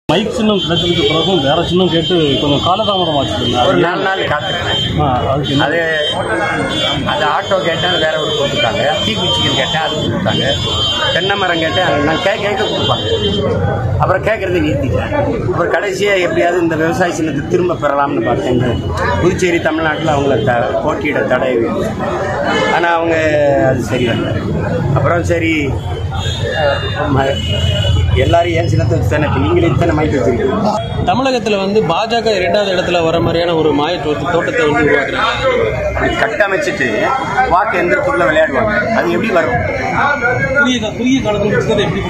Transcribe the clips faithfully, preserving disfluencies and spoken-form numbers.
Mic சின்னம் கிடைச்சதுக்கு பிறகும் வேற சின்னம் கேட்டு கொஞ்சம் காலதாமதம் ஆச்சு. ஒரு நாலு நாள் காத்துருக்கேன். அது அது ஆட்டோ கேட்டேன், வேற ஒரு கொடுத்துட்டாங்க. தீக்குச்சிக்கல் கேட்டேன், அது கொடுத்துட்டாங்க. தென்னை மரம் கேட்டேன், நான் கேட்க கேட்க கொடுப்பாங்க. அப்புறம் கேட்கறது நிறுத்திட்டேன். அப்புறம் கடைசியாக எப்படியாவது இந்த விவசாய சின்னத்தை திரும்ப பெறலாம்னு பார்த்தேன். புதுச்சேரி தமிழ்நாட்டில் அவங்கள த போட்டியிட தடை. ஆனால் அவங்க அது சரி வரல. அப்புறம் சரி எல்லாரும் ஏன் சின்னத்தை வச்சு நீங்களே இத்தனை மைக் வச்சிருக்கீங்க. தமிழகத்தில் வந்து பாஜக இரண்டாவது இடத்துல வர மாதிரியான ஒரு மாய தோட்டத்தை வந்து உருவாக்குறாங்க. அப்படி கட்டமைச்சிட்டு வாக்கு எந்திரத்துக்குள்ள விளையாடுவாங்க. அது எப்படி வரும்? குறுகிய குறுகிய காலத்தில் எப்படி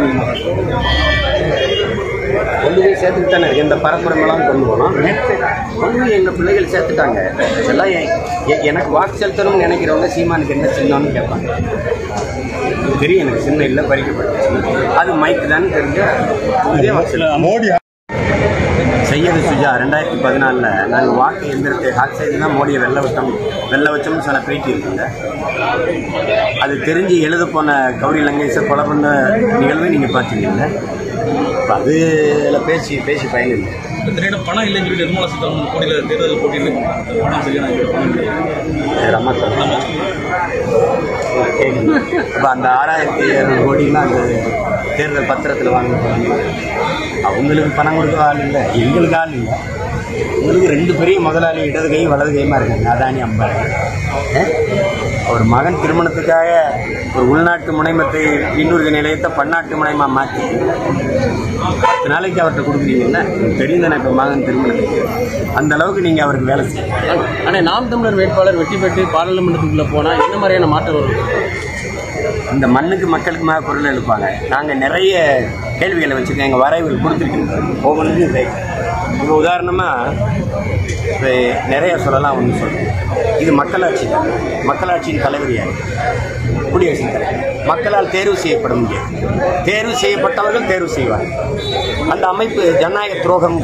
கொண்டு போய் சேர்த்துட்டு தானே இந்த பரப்புரமெல்லாம் கொண்டு போனோம். கொண்டு போய் எங்கள் பிள்ளைகள் சேர்த்துட்டாங்க. எல்லாம் எனக்கு வாக்கு செலுத்தணும்னு நினைக்கிறவங்க சீமானுக்கு என்ன சின்னம்னு கேட்பாங்க. தெரியும் எனக்கு சின்ன இல்லை, பறிக்கப்பட்ட அது மைக்கு தான் தெரிஞ்ச மோடி செய்யது சுஜா ரெண்டாயிரத்தி பதினாலில் நாங்கள் வாக்கு எந்திரத்தை ஹாக் செய்து தான் மோடியை வெள்ள விட்டோம் வெள்ள வச்சோம்னு சில பேட்டி இருக்குங்க. அது தெரிஞ்சு எழுத போன கௌரி லங்கேஷை கொலை பண்ண நிகழ்வை நீங்கள் பார்த்தீங்கல்ல. அது இதில் பேசி பேசி பயனில்லை. பணம் இல்லைன்னு சொல்லி நிர்மலா சீதாராமன் போட்டியில் தேர்தல் போட்டியில் பணம் சரியான அம்மா சொல்லுங்க கேட்குது. இப்போ அந்த ஆறாயிரத்தி இரநூறு கோடின்னா அந்த தேர்தல் பத்திரத்தில் வாங்க போகிறாங்க. அவங்களுக்கு பணம் கொடுக்க ஆள் இல்லை, எங்களுக்கு ஆள் இல்லை. உங்களுக்கு ரெண்டு பெரிய முதலாளி இடது கை வலது கைமா இருக்காங்க, அதானி அம்பானி. ஒரு மகன் திருமணத்துக்காக ஒரு உள்நாட்டு முனைமத்தை இன்னொரு நிலையத்தை பன்னாட்டு முனையமாக மாற்றி பத்து நாளைக்கு அவர்கிட்ட கொடுக்குறீங்கன்னா தெரியும் தானே. இப்போ மகன் திருமணத்துக்கு அந்த அளவுக்கு நீங்கள் அவருக்கு வேலை செய்யணும். ஆனால் நாம் தமிழர் வேட்பாளர் வெற்றி பெற்று பாராளுமன்றத்துக்குள்ளே போனால் என்ன மாதிரியான மாற்றம் வரும்? இந்த மண்ணுக்கு மக்களுக்குமாக குரல் எழுப்பாங்க. நாங்கள் நிறைய கேள்விகளை வச்சுருக்கோம். எங்கள் வரைவுகள் கொடுத்துருக்கோம் ஒவ்வொன்றுக்கும் இதை. இப்போ உதாரணமாக இப்போ நிறைய சொல்லலாம். ஒன்று சொல்கிறேன், இது மக்களாட்சி தான். மக்களாட்சியின் தலைவர் யார்? குடியரசுத் தலைவர். மக்களால் தேர்வு செய்யப்பட முடியாது. தேர்வு செய்யப்பட்டவர்கள் தேர்வு செய்வாங்க. அந்த அமைப்பு ஜனநாயக துரோகம்.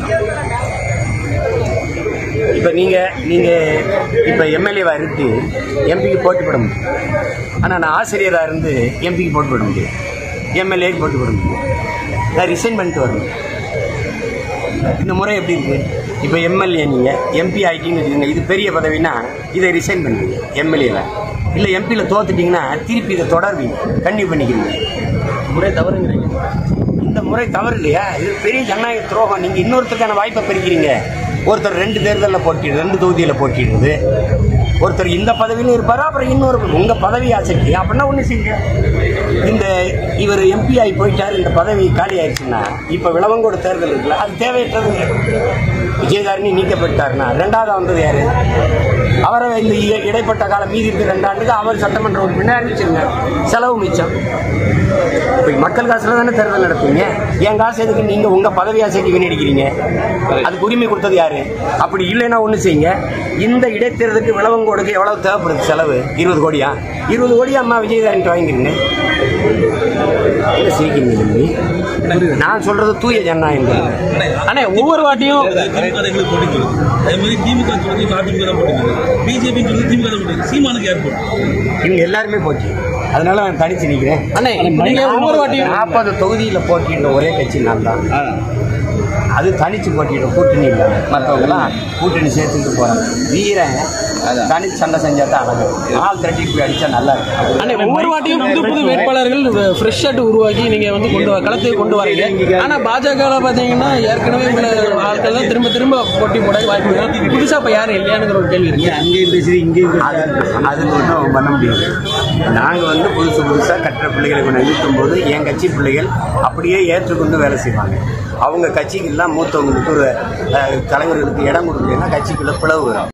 இப்போ நீங்கள் நீங்கள் இப்போ எம்எல்ஏவாக இருந்து எம்பிக்கு போட்டி போட முடியும். ஆனால் நான் ஆசிரியராக இருந்து எம்பிக்கு போட்டு போட முடியும், எம்எல்ஏக்கு போட்டு போட முடியும். நான் ரிசைன் பண்ணிட்டு வரணும். இந்த முறை எப்படி இருக்குது? இப்போ எம்எல்ஏ நீங்கள் எம்பி ஆகிட்டீங்கன்னு வச்சுக்கோங்க. இது பெரிய பதவினா இதை ரிசைன் பண்ணுவீங்க எம்எல்ஏவில். இல்லை எம்பியில் தோத்துட்டிங்கன்னா திருப்பி இதை தொடர்வீங்க, கண்டினியூ பண்ணிக்கிறீங்க. முறை தவறுங்கிறீங்க. இந்த முறை தவறு இல்லையா? இது பெரிய ஜனநாயக துரோகம். நீங்கள் இன்னொருத்தருக்கான வாய்ப்பை பெறுக்கிறீங்க. ஒருத்தர் ரெண்டு தேர்தலில் போட்டிடுறது, ரெண்டு தொகுதியில் போட்டிடுறது. ஒருத்தர் இந்த பதவியிலும் இருப்பார், அப்புறம் இன்னொரு உங்கள் பதவி ஆசைக்கு அப்படின்னா ஒன்று செய்யுங்க. இந்த இவர் எம்பி ஆகி போயிட்டார், இந்த பதவி காலி ஆயிடுச்சுன்னா இப்போ விளவங்கோடு தேர்தல் இருக்குல்ல, அது தேவையற்றதுங்க. விஜயதாரணி நீக்கப்பட்டார்னா ரெண்டாவது வந்தது யார்? அவரை இந்த இடைப்பட்ட காலம் மீதி இருக்கு ரெண்டாண்டுக்கு அவர் சட்டமன்ற உறுப்பினர் அறிவிச்சிருங்க. செலவு மிச்சம். இப்போ மக்கள் காசுல தானே தேர்தல் நடத்துவீங்க. என் காசு எதுக்கு நீங்கள் உங்கள் பதவி ஆசைக்கு வீணடிக்கிறீங்க? அதுக்கு உரிமை கொடுத்தது யாரு? அப்படி இல்லைன்னா ஒன்று செய்யுங்க. இந்த இடைத்தேர்தலுக்கு விளவங்கோடுக்கு எவ்வளவு தேவைப்படுது செலவு? இருபது கோடியா? இருபது கோடியா அம்மா விஜயதாரணிட்டு வாங்கிக்கிறீங்க. நான் சொல்றது தூய ஜனநாயகம். ஆனா ஒவ்வொரு வாட்டியும் இவங்க எல்லாருமே போட்டி, அதனால நான் தனிச்சு நிற்கிறேன். ஒவ்வொரு வாட்டியும் நாற்பது தொகுதியில் போட்டின்ற ஒரே கட்சி நான் தான். அது தனிச்சு போட்டிடும், கூட்டணி இல்லை. மற்றவங்களாம் கூட்டணி சேர்த்துட்டு போறாங்க. வீரன் தனிச்சு சண்டை செஞ்சா தான் அழகு. ஆள் திரட்டி போய் அடிச்சா நல்லா இருக்கு. ஒவ்வொரு வாட்டியும் புது புது வேட்பாளர்கள் ஃப்ரெஷ் ஷாட் உருவாக்கி நீங்க வந்து கொண்டு களத்துக்கு கொண்டு வரீங்க. ஆனா பாஜக பாத்தீங்கன்னா ஏற்கனவே உள்ள ஆட்கள் தான் திரும்ப திரும்ப போட்டி போட வாய்ப்பு. புதுசா இப்ப யாரும் இல்லையானுங்கிற ஒரு கேள்வி இருக்கு. அங்கேயும் பேசி இங்கேயும் அது ஒன்றும் பண்ண முடியாது. நாங்கள் வந்து புதுசு புதுசாக கட்டுற பிள்ளைகளை கொண்டு நிறுத்தும் போது என் கட்சி பிள்ளைகள் அப்படியே ஏற்றுக்கொண்டு வேலை செய்வாங்க. அவங்க கட்சிக்கெல்லாம் மூத்தவங்களுக்கு ஒரு தலைவர்களுக்கு இடம் கொடுக்கலன்னா கட்சிக்குள்ள பிளவு வரும்.